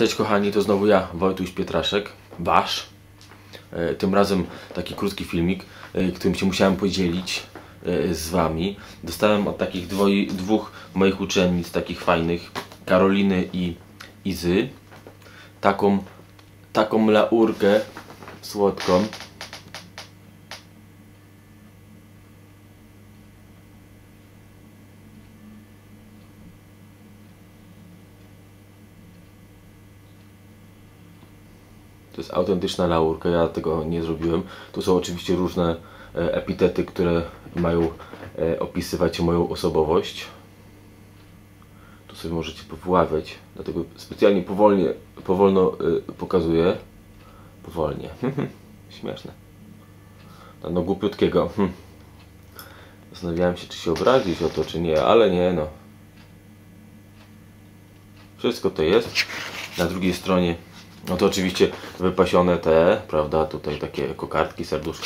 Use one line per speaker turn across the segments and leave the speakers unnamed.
Cześć kochani, to znowu ja, Wojtuś Pietraszek, wasz. Tym razem taki krótki filmik, którym się musiałem podzielić z wami. Dostałem od takich dwóch moich uczennic, takich fajnych, Karoliny i Izy, taką laurkę słodką. To jest autentyczna laurka, ja tego nie zrobiłem. Tu są oczywiście różne epitety, które mają opisywać moją osobowość. Tu sobie możecie powławiać, dlatego specjalnie powolno pokazuję. Powolnie. Śmieszne. No głupiutkiego. Zastanawiałem się, czy się obrazić o to, czy nie, ale nie no. Wszystko to jest. Na drugiej stronie no to oczywiście wypasione te, prawda, tutaj takie kokardki, serduszka.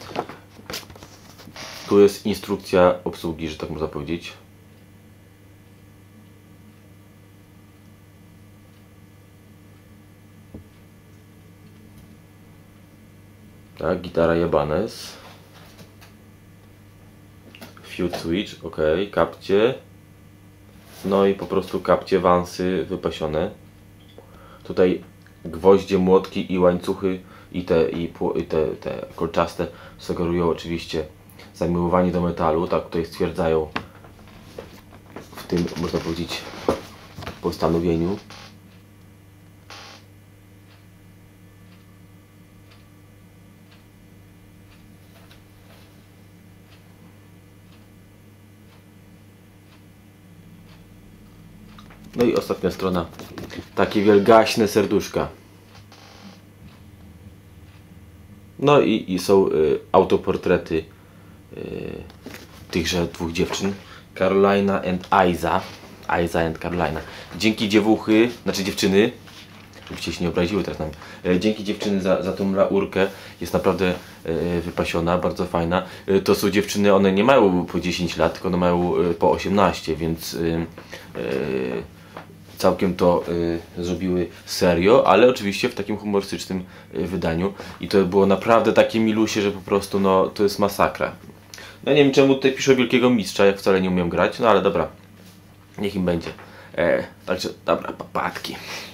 Tu jest instrukcja obsługi, że tak można powiedzieć. Tak, gitara Ibanez. Fuse switch, ok, kapcie. No i po prostu kapcie, wansy wypasione. Tutaj gwoździe, młotki i łańcuchy i te kolczaste sugerują oczywiście zamiłowanie do metalu, tak tutaj stwierdzają w tym, można powiedzieć, postanowieniu. No i ostatnia strona, takie wielgaśne serduszka. No i są autoportrety tychże dwóch dziewczyn, Carolina and Iza. Iza and Carolina. Dzięki dziewuchy, znaczy dziewczyny, żebyście się nie obraziły teraz na mnie. Dzięki dziewczyny za tą laurkę, jest naprawdę wypasiona, bardzo fajna. To są dziewczyny, one nie mają po 10 lat, tylko one mają po 18, więc całkiem to zrobiły serio, ale oczywiście w takim humorystycznym wydaniu. I to było naprawdę takie milusie, że po prostu no to jest masakra. No nie wiem czemu tutaj piszę wielkiego mistrza, jak wcale nie umiem grać, no ale dobra, niech im będzie. Także dobra, papatki.